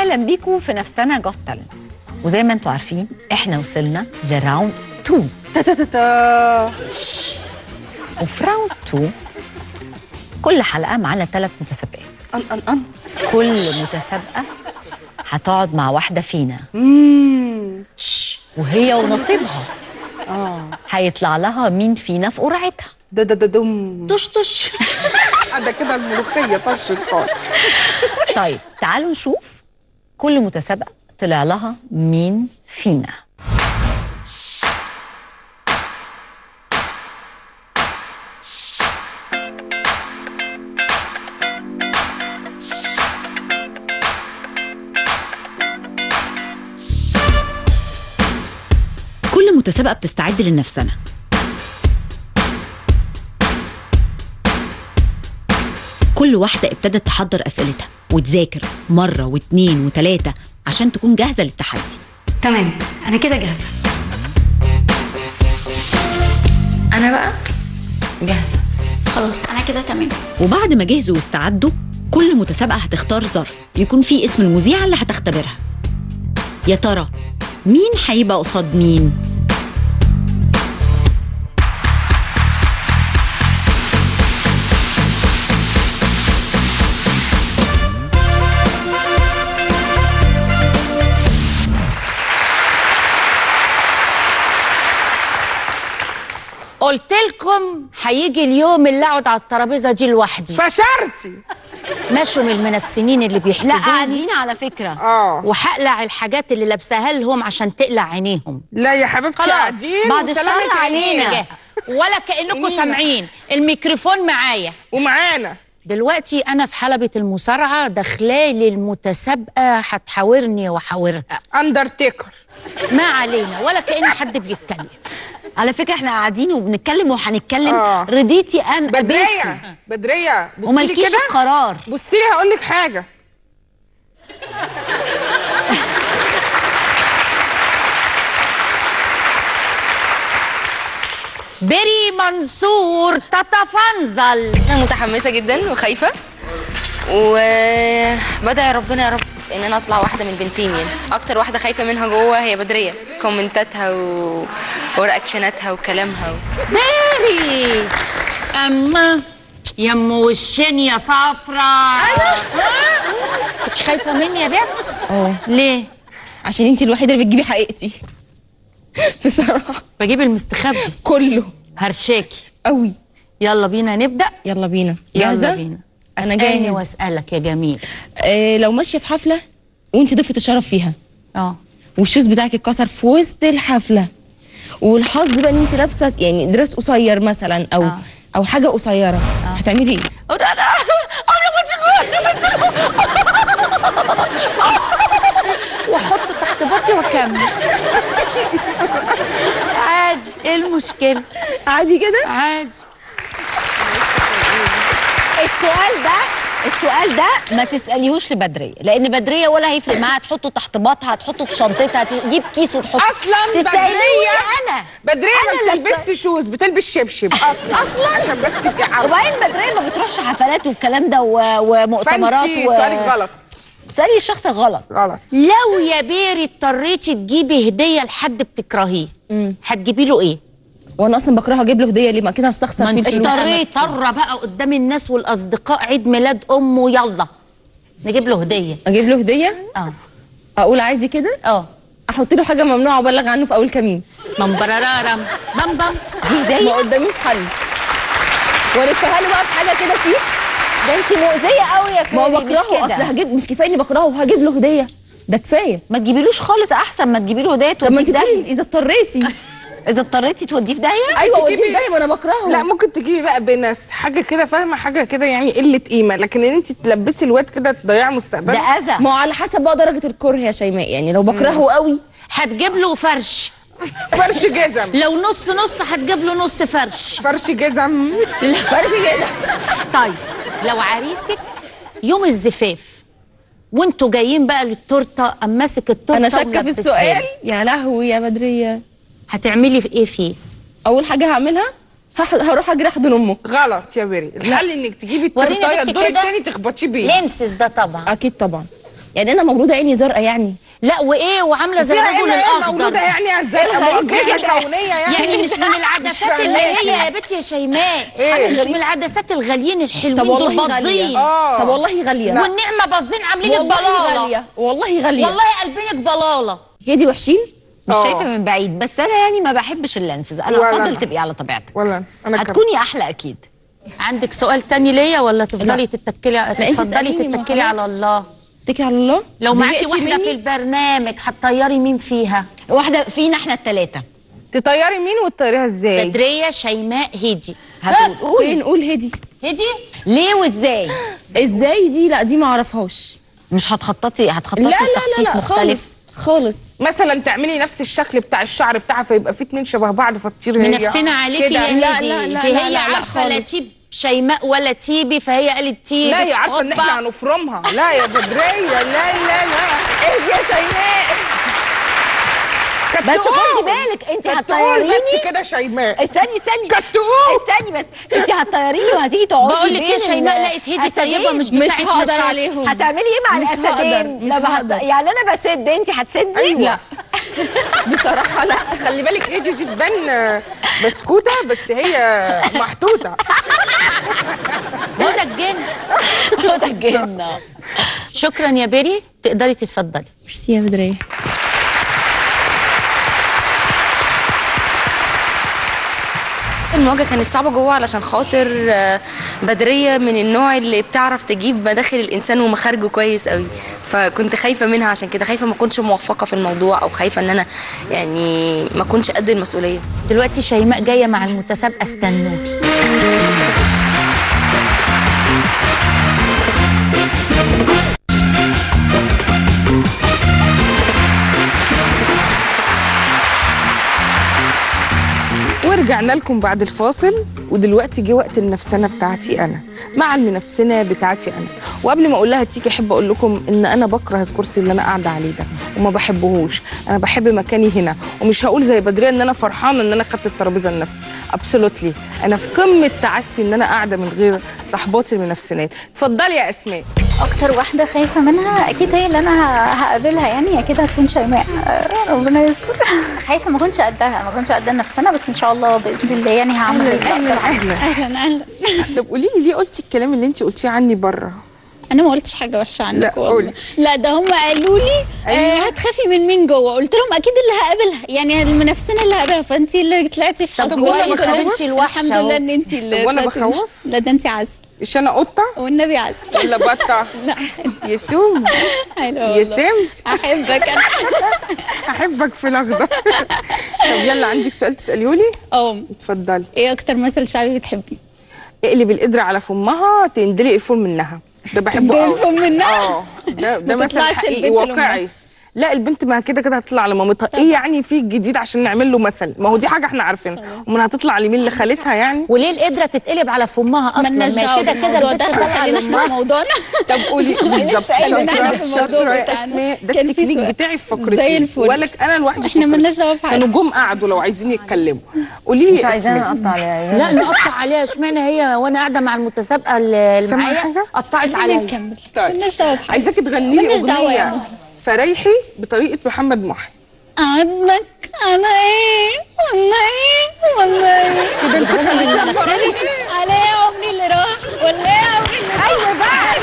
اهلا بيكم في نفسنا جوت تالنت. وزي ما انتم عارفين احنا وصلنا لراوند 2. وفي راوند 2 كل حلقه معانا 3 متسابقات. كل متسابقه هتقعد مع واحده فينا وهي ونصيبها هيطلع لها مين فينا في قرعتها. طش طش. ده كده الملوخيه طشت خالص. طيب تعالوا نشوف كل متسابقه طلع لها مين فينا. كل متسابقة بتستعد للنفسنة. كل واحدة ابتدت تحضر أسئلتها وتذاكر مرة واثنين وثلاثة عشان تكون جاهزة للتحدي. تمام، أنا كده جاهزة. أنا بقى جاهزة. خلاص أنا كده تمام. وبعد ما جهزوا واستعدوا كل متسابقة هتختار ظرف يكون فيه اسم المذيعة اللي هتختبرها. يا ترى مين هيبقى قصاد مين؟ قلت لكم هيجي اليوم اللي اقعد على الترابيزه دي لوحدي. فشرتي. مشوا من المنافسين اللي بيحسدوني. لا قاعدين على فكره. وهقلع الحاجات اللي لابساها لهم عشان تقلع عينيهم. لا يا حبيبتي قاعدين بعد الشر علينا. ولا كأنكم سامعين. الميكروفون معايا ومعانا. دلوقتي انا في حلبة المصارعة داخلالي المتسابقة هتحاورني وحاورها. اندرتيكر. ما علينا ولا كأن حد بيتكلم. على فكره احنا قاعدين وبنتكلم وهنتكلم. رضيتي ام بدريه بدريه بصي لي ومالكيش كده القرار. بصي لي هقول لك حاجه. بري منصور تتفنزل. انا متحمسه جدا وخايفه وبدعي ربنا يا رب ان انا اطلع واحده من البنتين. يعني اكتر واحده خايفه منها جوه هي بدريه، كومنتاتها ورياكشناتها وكلامها بري اما يم وشين يا صفرا. انا كنت خايفه مني يا بنت؟ ليه؟ عشان انتي الوحيده اللي بتجيبي حقيقتي. بصراحه بجيب المستخبي كله. هرشاكي قوي. يلا بينا نبدا. يلا بينا. جاهزه؟ يلا بينا. انا اسألني جاهز واسالك يا جميل. لو ماشيه في حفله وانت ضيفه الشرف فيها والشوز بتاعك اتكسر في وسط الحفله والحظ بقى ان انت لابسه يعني درس قصير مثلا او حاجه قصيره هتعملي ايه؟ واحط تحت باطي واكمل. عادي، ايه المشكله؟ عادي كده؟ عادي. السؤال ده ما تسأليهوش لبدرية، لأن بدرية ولا هيفرق معاها تحطه تحت باطها، هتحطه في شنطتها، تجيب كيس وتحطه. أصلا بدرية ما بتلبسش شوز، بتلبس شبشب أصلا عشان بس تبقي عارفة. وبعدين بدرية ما بتروحش حفلات والكلام ده ومؤتمرات. فأنتي سؤالك غلط. سألي الشخص الغلط. لو يا بيري اضطريتي تجيبي هدية لحد بتكرهيه هتجيبي له ايه؟ وانا اصلا بكره اجيب له هديه ليه؟ ما كده هستخسر فيه الفلوس. اضطر بقى قدام الناس والاصدقاء عيد ميلاد امه يلا نجيب له هديه. اجيب له هديه؟ اقول عادي كده؟ احط له حاجه ممنوعه وابلغ عنه في اول كمين. بمبررارم بم بم. دي هديه؟ ما قداميش حل. والفها له بقى في حاجه كده شيك. ده انت مؤذيه قوي يا كوري. ما هو بكرهه اصل هجيب، مش كفايه اني بكرهه وهجيب له هديه، ده كفايه. ما تجيبيلوش خالص، احسن ما تجيبي له هديه. طب ما انت بتقولي اذا اضطريتي. اذا اضطريتي توديه في داهيه؟ ايوه وديه في داهيه، ما انا بكرهه. لا ممكن تجيبي بقى بنس حاجه كده، فاهمه؟ حاجه كده يعني قله قيمه، لكن ان انت تلبسي الواد كده تضيعي مستقبله ده اذى. ما هو على حسب بقى درجه الكره يا شيماء. يعني لو بكرهه قوي هتجيب له فرش جزم. لو نص نص هتجيب له نص فرش. فرش جزم. فرش جزم. طيب لو عريسك يوم الزفاف وانتوا جايين بقى للتورته، قام ماسك التورته. انا شاكه في السؤال. يا لهوي يا بدريه. هتعملي في ايه فيه؟ اول حاجه هعملها هروح اجري احضن امه. غلط يا بيري. الحل انك تجيبي التورتايه الدور الثاني تخبطيه بيه. لينسز ده طبعا. اكيد طبعا. يعني انا مولوده عيني زرقاء يعني؟ لا وايه وعامله زي الرجل الاخضر. مولوده يعني زرقاء معجزه كونيه يعني مش من العدسات اللي هي يا بنتي يا شيماء، مش من العدسات الغاليين الحلوين. طب والله غاليه. طب والله غاليه. والنعمه باظين عاملين والله البلاله. غاليه والله غاليه. والله قلبينك بلاله. هي دي وحشين؟ مش شايفه من بعيد، بس انا يعني ما بحبش اللانسز، انا افضل تبقي على طبيعتك. ولا انا هتكوني احلى اكيد. عندك سؤال تاني ليا ولا تفضلي تتكلي على الله؟ اتكلي على الله. لو معاكي واحده في البرنامج هتطيري مين فيها؟ واحده فينا احنا الثلاثه. تطيري مين وتطيريها ازاي؟ بدريه، شيماء، هدي. فين؟ قول هدي. هدي ليه وازاي؟ ازاي دي؟ لا دي ما اعرفهاش. مش هتخططي لا تخطيط مختلف خالص. مثلا تعملي نفس الشكل بتاع الشعر بتاعها فيبقى في اتنين شبه بعض فتطير هي. منافسين عليكي يا هدي. دي هي عارفه لا تيب شيماء ولا تيبي، فهي قالت تيبي. لا هي عارفه ان احنا هنفرمها. لا يا بدريه، لا لا لا اهدي يا شيماء. بس خدي بالك انت هتطيريني بس كده شيماء. استني استني بس انت هتطيريني وهتيجي تقعدي. بقول لك ايه، شيماء لقيت هدي طيبه مش هقدر عليهم. هتعملي ايه مع الاسدين؟ مش هقدر. يعني انا بسد انت هتسدي؟ أيوة. لا بصراحه لا. خلي بالك هدي دي تبان بسكوته بس هي محطوطه. هدى الجن. هدى الجن. شكرا يا بيري، تقدري تتفضلي. ميرسي يا بدريه. المواجهه كانت صعبه جوه علشان خاطر بدريه من النوع اللي بتعرف تجيب مداخل الانسان ومخارجه كويس قوي، فكنت خايفه منها. عشان كده خايفه ما اكونش موفقه في الموضوع، او خايفه ان انا يعني ما اكونش قد المسؤوليه. دلوقتي شيماء جايه مع المتسابقه، استنوا. ورجعنا لكم بعد الفاصل، ودلوقتي جه وقت النفسنه بتاعتي انا مع المنفسنه بتاعتي انا. وقبل ما اقول لها تيجي احب اقول لكم ان انا بكره الكرسي اللي انا قاعده عليه ده وما بحبهوش. انا بحب مكاني هنا، ومش هقول زي بدريه ان انا فرحانه ان انا خدت الترابيزه لنفسي. ابسولوتلي انا في قمه تعاستي ان انا قاعده من غير صحباتي المنفسنات. اتفضلي يا اسماء. اكتر واحده خايفه منها اكيد هي اللي انا هقابلها، يعني اكيد هتكون شيماء. ربنا يستر. خايفه ما كنتش قدها نفسنا، بس ان شاء الله باذن الله يعني هعمل اهلا. طب قولي لي ليه قلتي الكلام اللي انت قلتيه عني بره؟ انا ما قلتش حاجه وحشه عنك. لا قلت. لا ده هم قالوا لي هتخافي من مين جوه، قلت لهم اكيد اللي هقابلها، يعني المنافسين اللي هقابلها، فانت اللي طلعتي في طب وانا بخوف؟ الحمد لله ان انت اللي طب وانا بخوف؟ لا ده انت عسل. مش انا قطه؟ والنبي عسل. ولا بطه؟ لا يسوم. يا سمس. احبك انا. احبك في الاخضر. طب يلا عندك سؤال تساليه لي؟ اتفضلي. ايه اكتر مثل شعبي بتحبيه؟ اقلب القدره على فمها تندلق الفول منها. ده بحبه قوي. الفول منها؟ ده مثل حقيقي واقعي. لا البنت ما كده كده هتطلع لمامتها. ايه يعني في جديد عشان نعمل له مثل؟ ما هو دي حاجه احنا عارفينها. ومن هتطلع لمين؟ لخالتها يعني. وليه القدره تتقلب على فمها اصلا؟ ما كده كده البنت طالعه لامها. موضوعنا. طب قولي بالظبط. شاطره يا اسماء. ده التكنيك بتاعي في فقرتي زي الفل. ولك انا لوحدي. احنا مالناش دعوه في حاجه. كانوا جم قعدوا لو عايزين يتكلموا. قولي لي مش عايزانا نقطع عليها. لا نقطع عليها. اشمعنى هي وانا قاعده مع المتسابقه اللي معايا قطعت عليا؟ نكمل. مالناش دعوه بحاجه. عايزاكي تغني لي اغنيه فريحي بطريقه محمد محي. عندك انا ايه ولا ايه كده انت خليتي على ايه عمري اللي راح ولا ايه عمري اللي راح؟ ايوه بقى.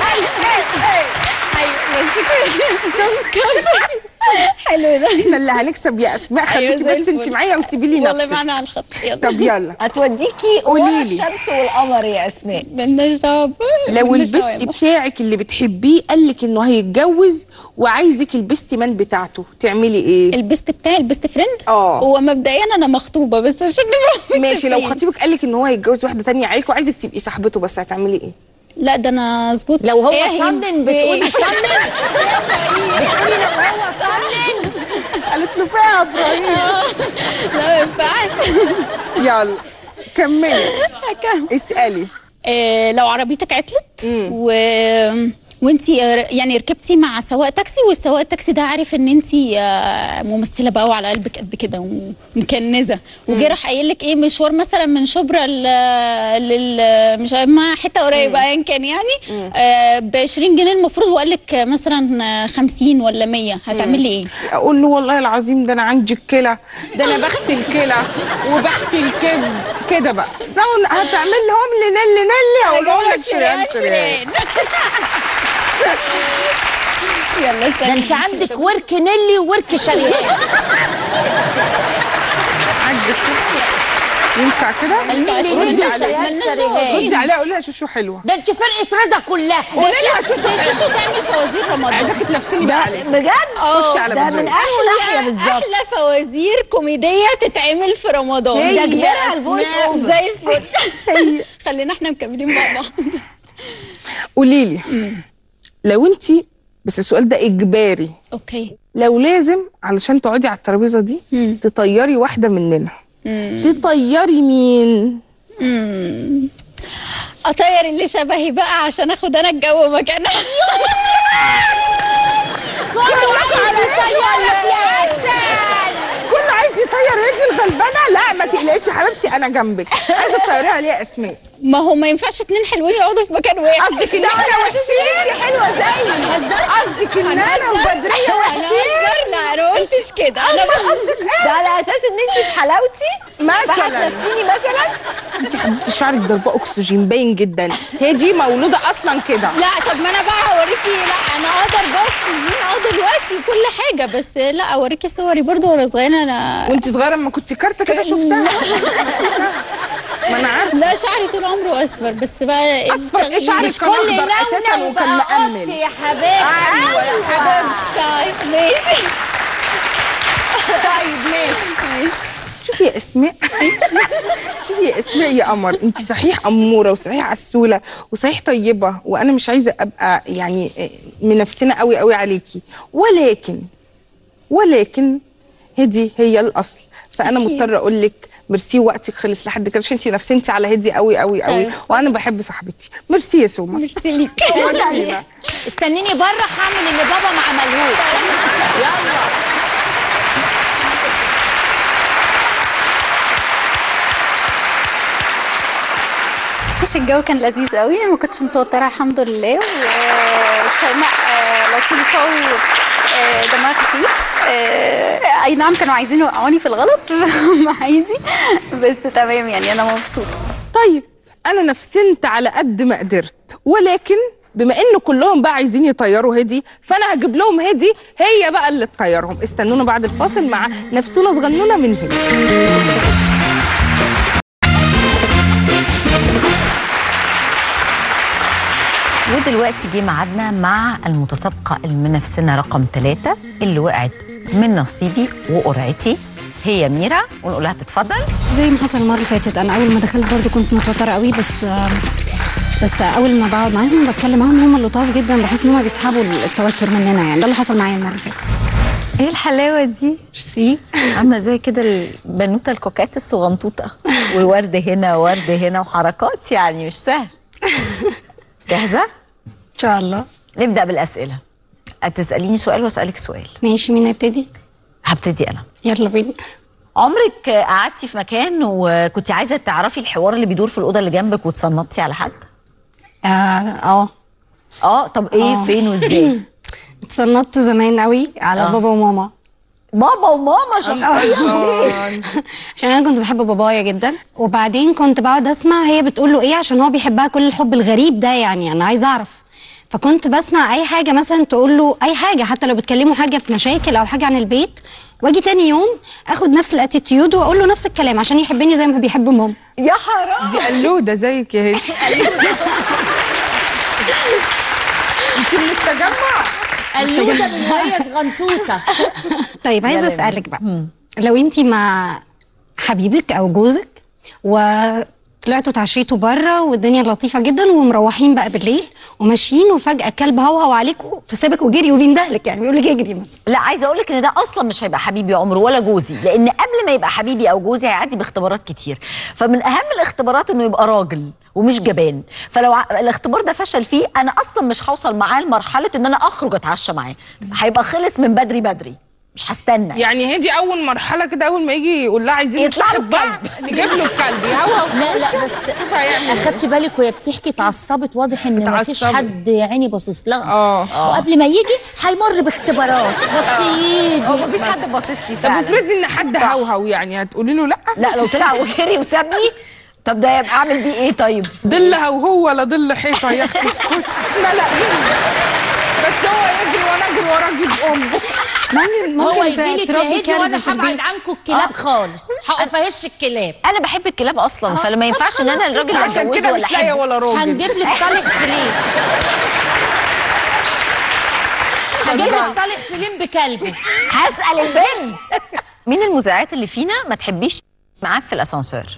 ايوه بس حلو ده. احنا اللي هنكسب يا اسماء. خليكي بس انت معايا وسيبي لي نفسك. والله معنا على الخط. طب يلا هتوديكي ورا الشمس والقمر يا اسماء. مالناش دعوه. لو البست بتاعك اللي بتحبيه قال لك انه هيتجوز وعايزك البست مان بتاعته، تعملي ايه؟ البست بتاعي البست فريند؟ اه. هو مبدئيا انا مخطوبه بس عشان ماشي. لو خطيبك قال لك ان هو هيتجوز واحده ثانيه عليك وعايزك تبقي صاحبته بس، هتعملي ايه؟ لا ده انا اظبط. لو هو صنن بتقولي صنن؟ بتقولي لو هو صنن؟ قالت له فيها يا ابراهيم. لا ما ينفعش. يلا كملي اسالي. لو عربيتك عطلت وانتي يعني ركبتي مع سواق تاكسي، والسواق التاكسي ده عارف ان انتي ممثله بقى وعلى قلبك قد كده ومكنزه، وجه راح قايل لك ايه مشوار مثلا من شبرا مش ما حته قريبه ايا كان يعني ب 20 جنيه المفروض، وقال لك مثلا 50 ولا 100، هتعملي ايه؟ اقول له والله العظيم ده انا عندي الكلى، ده انا بغسل كلى وبغسل كبد كده بقى. هتعمل لهم لي نلي هقول لك شريان. يلا ده انت عندك ورك نيلي وورك شريان. عندك ينفع كده؟ ردي عليها قولي لها شوشو حلوه. ده انت فرقه رضا كلها. قولي لها شوشو حلوه. شوشو تعمل فوازير رمضان. عايزاكي تنافسيني بقى عليها بجد؟ خشي على ده من اهل ناحيه بالظبط. احلى فوازير كوميديه تتعمل في رمضان. ده كبيرها الفويس زي الفل. خلينا احنا مكملين مع بعض. قولي لي لو انت، بس السؤال ده اجباري، اوكي، لو لازم علشان تقعدي على الترابيزه دي تطيري واحده مننا، تطيري مين؟ اطير اللي شبهي بقى عشان اخد انا الجو مكانها. كل عايز يطير هدي الغلبانه. لا ما تقلقيش يا حبيبتي انا جنبك. عايزه تطيريها ليه اسماء؟ ما هو ما ينفعش اتنين حلوين يقعدوا في مكان واحد. قصدك ان احنا وحشين؟ حلوه زي قصدك ان انا وبدريه وحشين؟ لا انا ما قلتش كده. انا قصدك ايه؟ ده على اساس ان انت في حلاوتي مثلا هتنافسيني مثلا. انت حبيبتي شعرك ضربه اكسجين باين جدا. هي دي مولوده اصلا كده. لا طب ما انا بقى هوريكي. لا انا اقدر بقى اكسجين دلوقتي كل حاجه، بس لا اوريكي صوري برضو وانا صغيره. انا وانت صغيره لما كنت كارته كده شفتها. ما انا عارفه. لا شعري طول عمره اصفر، بس بقى اصفر ايه؟ شعرك كان اخضر اساسا وكان مأمن. يا حبيبتي. ايوه يا حبيبتي. طيب ماشي. طيب ماشي. شوفي يا اسماء. شوفي يا اسماء يا قمر، انت صحيح اموره وصحيح عسوله وصحيح طيبه، وانا مش عايزه ابقى يعني منافسنا قوي قوي عليكي، ولكن هدي هي الاصل. فانا مضطره اقول لك ميرسي، وقتك خلص لحد كده عشان انت نفسنتي على هدي قوي قوي قوي. طيب. وانا بحب صاحبتي. ميرسي يا سوما. ميرسي ليك. استنيني بره هعمل اللي بابا ما عملهوش. يلا. الجو كان لذيذ قوي، ما كنتش متوتره الحمد لله، وشيماء لطيفه ودمها خفيف. اي نعم كانوا عايزين يوقعوني في الغلط عادي، بس تمام يعني انا مبسوطه. طيب انا نفسنت على قد ما قدرت، ولكن بما ان كلهم بقى عايزين يطيروا هدي، فانا هجيب لهم هدي هي بقى اللي تطيرهم. استنونا بعد الفاصل مع نفسونا صغنونه من هدي. ودلوقتي جه ميعادنا مع المتسابقة المنافسنا رقم 3 اللي وقعت من نصيبي وقرعتي، هي ميرا، ونقول لها تتفضل. زي ما حصل المره اللي فاتت، انا اول ما دخلت برضو كنت متوتره قوي، بس اول ما بقعد معاهم بتكلم معاهم هم لطاف جدا، بحس ان هم بيسحبوا التوتر مننا. يعني ده اللي حصل معايا المره اللي فاتت. ايه الحلاوه دي؟ ميرسي. عامله زي كده البنوته الكوكات الصغنطوطه، وورد هنا وورد هنا وحركات، يعني مش سهل. جاهزه؟ ان شاء الله. نبدا بالاسئله. هتساليني سؤال واسالك سؤال. ماشي، مين هيبتدي؟ هبتدي انا. يلا بينا. عمرك قعدتي في مكان وكنت عايزه تعرفي الحوار اللي بيدور في الاوضه اللي جنبك وتصنطتي على حد؟ طب ايه فين وازاي؟ اتصنطت زمان قوي على بابا وماما. بابا وماما شخصيا؟ عشان انا كنت بحب بابايا جدا، وبعدين كنت بقعد اسمع هي بتقول له ايه، عشان هو بيحبها كل الحب الغريب ده. يعني انا عايزه اعرف، فكنت بسمع اي حاجه مثلا تقول له اي حاجه، حتى لو بتكلموا حاجه في مشاكل او حاجه عن البيت، واجي تاني يوم اخد نفس الاتيتيود واقول له نفس الكلام عشان يحبني زي ما بيحب ماما. يا حرام، دي قلوده زيك يا هدي. انت من التجمع. قلوده من وهي صغنطوطه. طيب عايزه اسالك بقى، لو انت مع حبيبك او جوزك وطلعتوا اتعشيتوا بره والدنيا لطيفه جدا ومروحين بقى بالليل وماشيين وفجاه كلب هوهو عليكم فسابك وجري وبيندهلك، يعني بيقول لك اجري مثلا. لا، عايزه اقول لك ان ده اصلا مش هيبقى حبيبي عمره ولا جوزي، لان قبل ما يبقى حبيبي او جوزي هيعدي باختبارات كتير، فمن اهم الاختبارات انه يبقى راجل ومش جبان. فلو الاختبار ده فشل فيه انا اصلا مش هوصل معاه لمرحله ان انا اخرج اتعشى معاه، هيبقى خلص من بدري، مش هستنى. يعني هي دي اول مرحله كده، اول ما يجي يقول لها عايزين نصاحب بعض نجيب له الكلب يهوهو. لا بس اخدتي بالك وهي بتحكي اتعصبت، واضح ان مفيش حد يا عيني باصص لها. وقبل ما يجي هيمر باختبارات بس يجي مفيش حد باصص لي فعلا. طب افرضي ان حد هوهو، يعني هتقولي له لا؟ لا لو طلع وجري وسابني طب ده يبقى اعمل بيه ايه طيب؟ ظل هوهو ولا ظل حيطه يا اختي اسكتي. لا بس هو يجري وانا اجري وراه اجيب امه. هو يجيلك يا هدي وانا هبعد عنكم الكلاب خالص، هقف اهش الكلاب. انا بحب الكلاب اصلا، فلما ينفعش ان انا الراجل اللي عشان كده مش لاقيه ولا راجل. هنجيب لك صالح سليم. هجيب لك صالح سليم بكلبه. هسأل البنت مين المذيعات اللي فينا ما تحبيش معاه في الاسانسير؟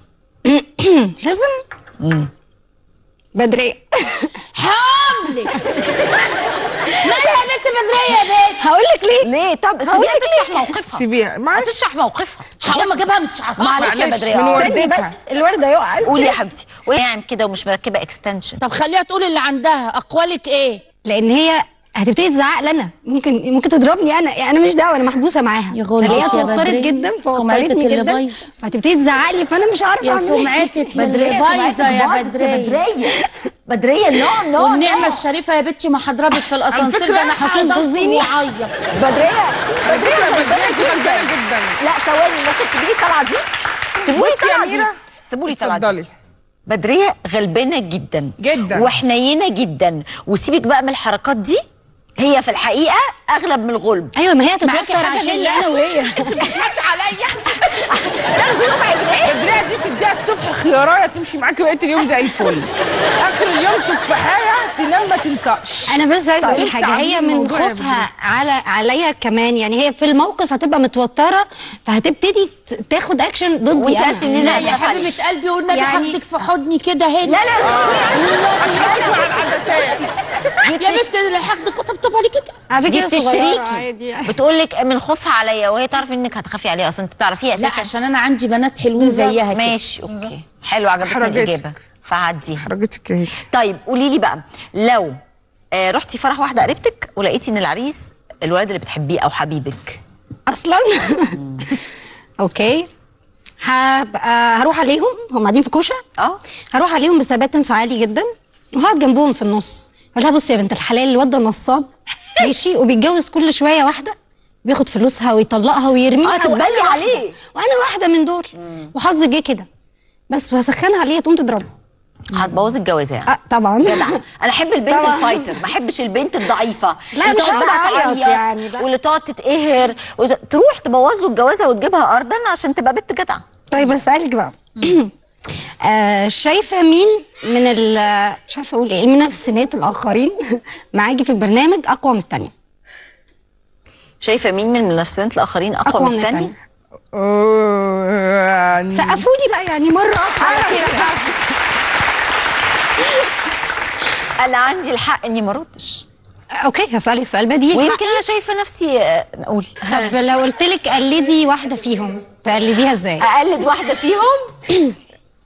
لازم بدرية. حاملك مالها يا بنت بدرية يا بنت؟ هقول لك ليه؟ طب سيبيها تشرح موقفها. سيبيها معلش تشرح موقفها. هقوم اجيبها متشعططه. معلش يا بدرية من وردتها بس الوردة يقع. قولي يا حبيبتي. وهي ناعم كده ومش مركبه اكستنشن. طب خليها تقول اللي عندها. اقوالك ايه؟ لان هي هتبتدي تزعق لنا، ممكن تضربني انا، يعني انا مش دعوه، انا محبوسه معاها. هي توترت جدا فوترتني جدا، فهتبتدي تزعق لي فانا مش عارفه يا سمعتك اللي بايظه يا بدرية نو والنعمه الشريفه يا بنتي ما هضربك في الاسانسير ده، انا هتنقذني وعايزه. بدرية دي غلبانه جدا. لا ثواني، ممكن تجيبي طلعه دي؟ بصي يا أميرة سيبولي طلعه دي. اتفضلي. بدرية غلبانه جدا وحنينه جدا، وسيبك بقى من الحركات دي، هي في الحقيقه اغلب من الغلب. ايوه ما هي تتوتر عشان انا وهي. انت مش هاتش عليا. تاخدي ربع جنيه. بدرية دي تديها الصبح خيارايه تمشي معاكي بقيه اليوم زي الفل، اخر اليوم تفاحيه تنام ما تنطقش. انا بس عايزه اقول حاجه، هي من خوفها عليا كمان، يعني هي في الموقف هتبقى متوتره فهتبتدي تاخد اكشن ضدي انا. لا يا حبيبه قلبي والنبي هاخدك في حضني كده هنا. لا هتحطك مع العدسات يا بنت اللي هاخدك وطبطب عليك كده. على فكره بتشتريكي بتقول لك من خوفها عليا، وهي تعرف انك هتخافي عليها اصلا، انت تعرفيها اساسا. لا عشان انا عندي بنات حلوين زيها كده. ماشي اوكي حلو، عجبتني الاجابه فهعديها. حرجتك يا هدي. طيب قولي لي بقى، لو رحتي فرح واحده قريبتك ولقيتي ان العريس الولد اللي بتحبيه او حبيبك اصلا اوكي، هروح عليهم، هم قاعدين في كوشه. هروح عليهم بثبات انفعالي جدا وهقعد جنبهم في النص، اقول لها بصي يا بنت الحلال، الواد ده نصاب ماشي وبيتجوز كل شويه واحده، بياخد فلوسها ويطلقها ويرميها. تتبلي عليه وانا واحده من دول، وحظي جه كده بس، وهسخنها عليها تقوم تضربه. هتبوظ الجوازه يعني. طبعا جدع. انا احب البنت الفايتر، ما احبش البنت الضعيفه. لا مش هتعيط يعني، واللي تقعد تتقهر تروح تبوظ له الجوازه وتجيبها ارضا عشان تبقى بنت جدعه. طيب اسالك بقى شايفه مين من مش عارفه اقول ايه، المنافسينات الاخرين معاكي في البرنامج اقوى من الثانيه؟ شايفه مين من المنافسينات الاخرين اقوى من الثانيه؟ سقفوا لي بقى يعني مره انا عندي الحق اني ما اردش. اوكي هسالك سؤال بديهي، ويمكن انا شايفه نفسي قولي. طب لو قلت لك قلدي واحده فيهم تقلديها ازاي؟ اقلد واحده فيهم؟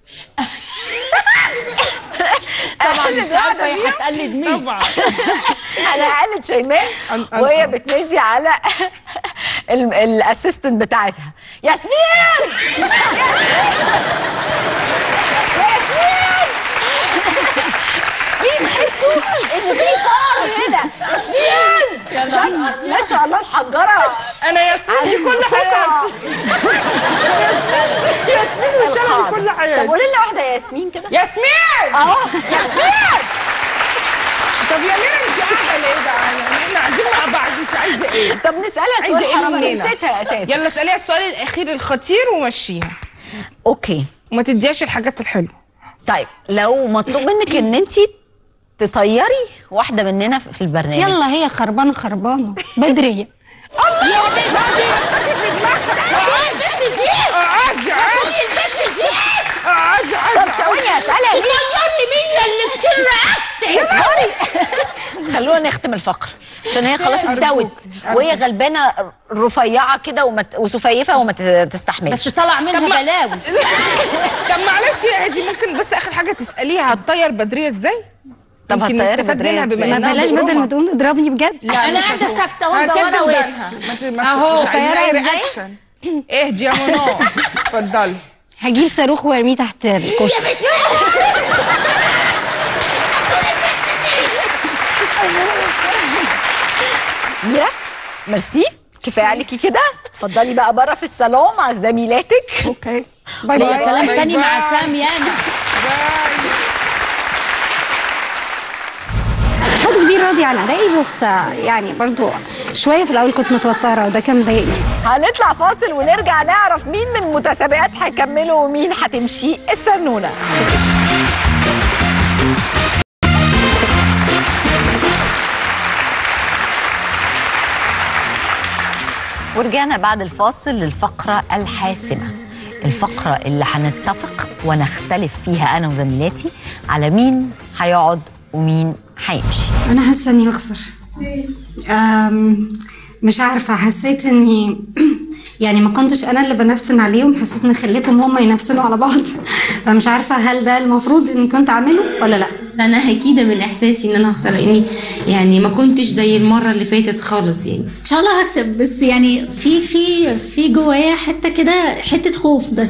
طبعا انت عارفه هي هتقلد مين. طبعا انا هقلد شيماء وهي بتنادي على الاسيستنت بتاعتها، ياسمين ياسمين في تحسوا ان في فار هنا. ياسمين ما شاء الله الحجره. انا ياسمين دي كل حياتي. ياسمين مش انا كل حياتي. طب قولي لنا واحده ياسمين كده. ياسمين ياسمين. طب يا ميرا انت قاعده ليه بقى؟ يعني احنا قاعدين مع بعض، انت عايزه ايه؟ طب نسالها عايزه سؤال ايه حرام مننا؟ نسيتها اساسا. يلا اساليها السؤال الاخير الخطير ومشيها. اوكي. وما تديهاش الحاجات الحلوه. طيب لو مطلوب منك ان انت تطيري واحده مننا في البرنامج. يلا هي خربانه بدريه. الله يا بنتي في دماغك. البنت دي عادي البنت دي عادي. طب ثواني اسالها ليه؟ تطيري مين اللي كتير رقبتك؟ خلونا نختم الفقره. عشان هي خلاص استوت وهي غلبانه رفيعه كده وسفيفه وما تستحملش، بس طلع منها بلاوي. طب معلش يا هادي، ممكن بس اخر حاجه تساليها هتطير بدريه ازاي؟ طب يمكن نستفاد منها بما انها بلاش بدل ما تقول اضربني بجد. انا قاعده ساكته ومدوره وشها اهو طيارة ازاي؟ اهدي يا منى. اتفضلي. هجيب صاروخ وارميه تحت الكشك. ميرا ميرسي، كفايه عليكي كده. اتفضلي بقى بره في الصالون مع زميلاتك. اوكي باي باي. كلام تاني مع سامي انا. حد كبير راضي عن ادائي، بس يعني برضو شويه في الاول كنت متوتره وده كان مضايقني. هنطلع فاصل ونرجع نعرف مين من المتسابقات هيكملوا ومين هتمشي. استنونا. ورجعنا بعد الفاصل للفقرة الحاسمة، الفقرة اللي هنتفق ونختلف فيها أنا وزميلاتي على مين هيقعد ومين هيمشي. أنا حاسة إني هخسر. مش عارفة، حسيت إني يعني ما كنتش أنا اللي بنفسن عليهم، حسيت إن خليتهم هم ينفسنوا على بعض. فمش عارفة هل ده المفروض إني كنت أعمله ولا لأ. أنا أكيدة من إحساسي إن أنا هخسر، لأني يعني ما كنتش زي المرة اللي فاتت خالص. يعني إن شاء الله هكسب، بس يعني في جوايا حتة كده، حتة خوف بس.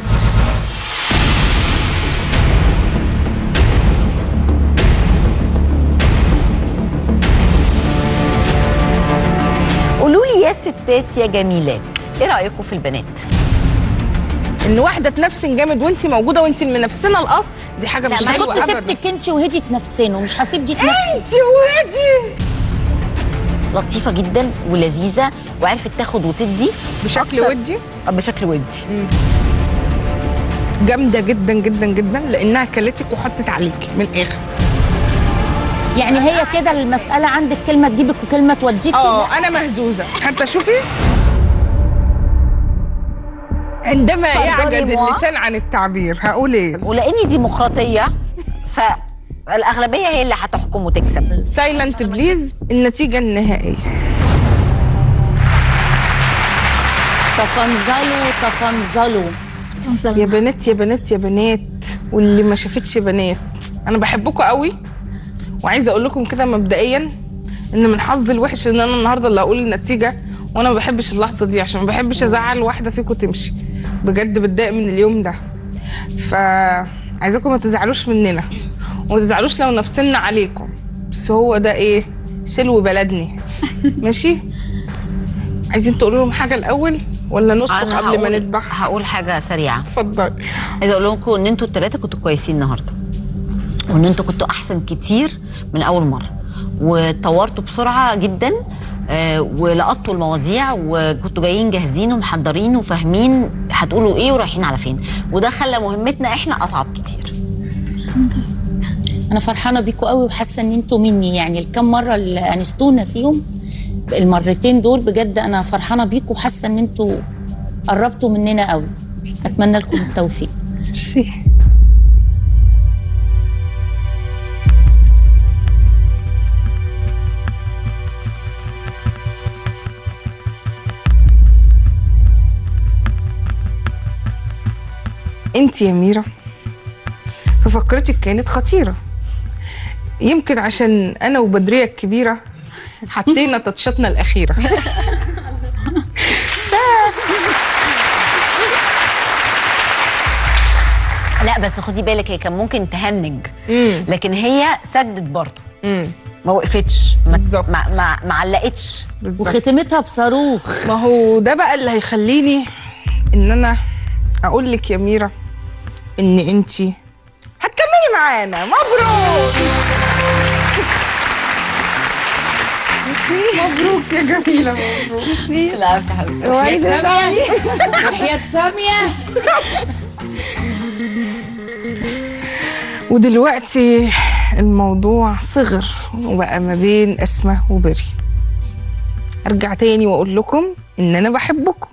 قولوا لي يا ستات يا جميلات، ايه رايكم في البنات؟ ان واحده تنفسن جامد وانت موجوده وانت المنفسنه الاصل، دي حاجه مش حلوه ابدا. كنت سبتك انت وهدي تنفسنوا، مش هسيب دي تنفسن. انت وهدي لطيفه جدا ولذيذه وعرفت تاخد وتدي بشكل ودي. بشكل ودي جامده جدا جدا جدا، لانها كلتك وحطت عليك من الاخر. يعني هي كده المسألة عندك كلمة تجيبك وكلمة توديكي. أنا مهزوزة حتى. شوفي عندما يعجز اللسان عن التعبير هقول إيه؟ ولأني ديمقراطية فالأغلبية هي اللي هتحكم وتكسب. سايلنت بليز. النتيجة النهائية. تفنزلوا يا بنات يا بنات يا بنات، واللي ما شافتش بنات، أنا بحبكم قوي، وعايزه اقول لكم كده مبدئيا ان من حظي الوحش ان انا النهارده اللي هقول النتيجه، وانا ما بحبش اللحظه دي عشان ما بحبش ازعل واحده فيكم تمشي. بجد بتضايق من اليوم ده، فعايزاكم ما تزعلوش مننا وما تزعلوش لو نفسنا عليكم، بس هو ده ايه، سلو بلدني. ماشي؟ عايزين تقولوا لهم حاجه الاول ولا نسبق قبل ما نذبح؟ هقول حاجه سريعه. اتفضلي. عايزه اقول لكم ان انتوا الثلاثه كنتوا كويسين النهارده، وان انتوا كنتوا احسن كتير من اول مره، واتطورتوا بسرعه جدا، ولقطوا المواضيع وكنتوا جايين جاهزين ومحضرين وفاهمين هتقولوا ايه ورايحين على فين، وده خلى مهمتنا احنا اصعب كتير. انا فرحانه بيكوا قوي وحاسه ان انتوا مني، يعني الكام مره اللي انستونا فيهم المرتين دول بجد انا فرحانه بيكوا وحاسه ان انتوا قربتوا مننا قوي. اتمنى لكم التوفيق. ميرسي. انت يا ميرا ففكرتك كانت خطيرة، يمكن عشان انا وبدرية الكبيرة حطينا تاتشاتنا الأخيرة. لا بس خدي بالك، هي كان ممكن تهنج لكن هي سدت برضه، ما وقفتش، ما علقتش، وختمتها بصاروخ. ما هو ده بقى اللي هيخليني ان انا اقول لك يا ميرا ان انتي هتكملي معانا. مبروك. مبروك يا جميله. مبروك. ميرسي. لا يا حبيبتي. وحياة سامية. ودلوقتي الموضوع صغر وبقى ما بين أسماء وبري. ارجع تاني واقول لكم ان انا بحبكم.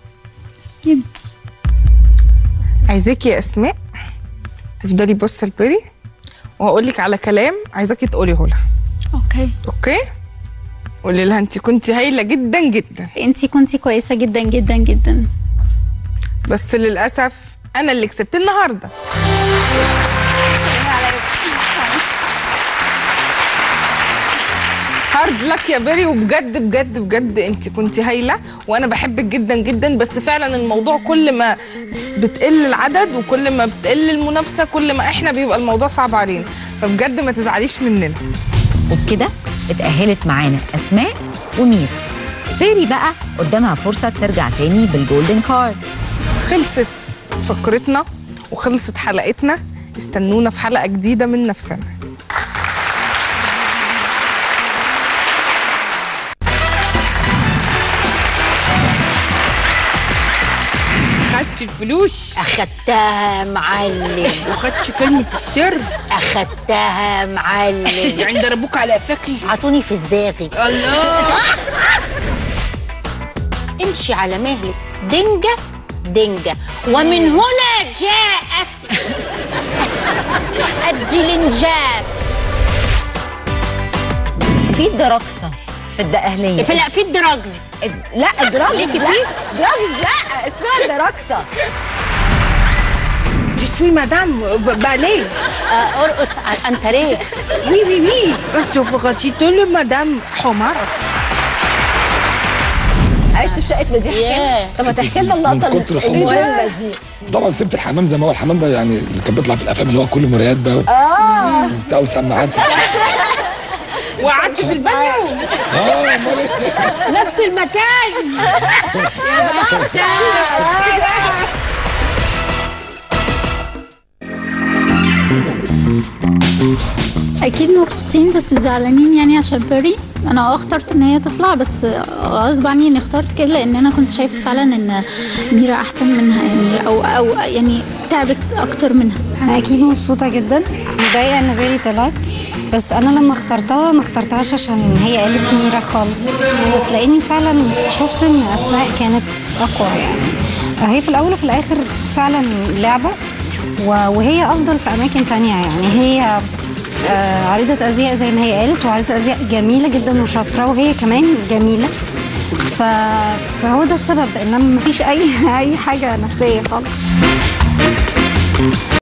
عايزاكي يا اسماء تفضلي بصه لبري، وهقول لك على كلام عايزاكي تقوليه لها. اوكي. قولي لها انت كنت هايله جدا جدا. انت كنتي كويسه جدا جدا جدا. بس للاسف انا اللي كسبت النهارده. هارد لك يا بيري، وبجد بجد بجد انت كنت هايله وانا بحبك جدا جدا. بس فعلا الموضوع كل ما بتقل العدد وكل ما بتقل المنافسه كل ما احنا بيبقى الموضوع صعب علينا، فبجد ما تزعليش مننا. وبكده اتأهلت معانا أسماء وميرا. بيري بقى قدامها فرصة ترجع تاني بالجولدن كارد. خلصت فقرتنا وخلصت حلقتنا، استنونا في حلقة جديدة من نفسنا. خدت الفلوس؟ أخدتها معلم. وخدت كلمة السر؟ أخدتها معلم. يعني ضربوك على قفاكي؟ عطوني في صداقي. الله. امشي على مهلك دنجة دنجة، ومن هنا جاء الدلنجاب. في الدراكسة في الدقهلية. لا في الدراجز. لا الدراجز ليكي لا. فيه؟ دراجز لا، اسمها الدراكسة. جسوي مدام باليه. ارقص على الانتريه. وي وي وي. بس فغطيتو له مدام حمارة. عشت في شقة مديحة. طب ما تحكي لنا اللقطة المهمة دي. طبعا سبت الحمام زي ما هو. الحمام ده يعني اللي كان بيطلع في الافلام اللي هو كله مرايات ده وبتاع وسماعات. وقعدت في البانيو. نفس المكان. يا بختك. اكيد مبسوطين بس زعلانين يعني عشان بيري. انا اخترت ان هي تطلع بس غصب عني اني اخترت كده، لان انا كنت شايفه فعلا ان ميرا احسن منها يعني او يعني تعبت اكتر منها. انا اكيد مبسوطه جدا، متضايقه ان بيري طلعت، بس انا لما اخترتها ما اخترتهاش عشان هي قالت ميرا خالص، بس لاني فعلا شفت ان اسماء كانت اقوى. يعني هي في الاول وفي الاخر فعلا لعبه، وهي افضل في اماكن تانية. يعني هي عريضة ازياء زي ما هي قالت، وعريضة ازياء جميله جدا وشاطره، وهي كمان جميله. فهو ده السبب، انما مفيش اي حاجه نفسيه خالص.